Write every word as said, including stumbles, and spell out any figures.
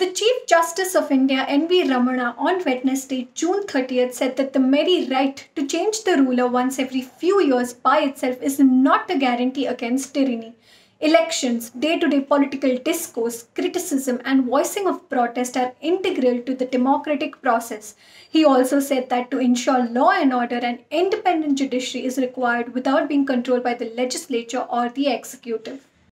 The Chief Justice of India, N V Ramana, on Wednesday, June thirtieth, said that the mere right to change the ruler once every few years by itself is not a guarantee against tyranny. Elections, day-to-day political discourse, criticism, and voicing of protest are integral to the democratic process. He also said that to ensure law and order, an independent judiciary is required without being controlled by the legislature or the executive.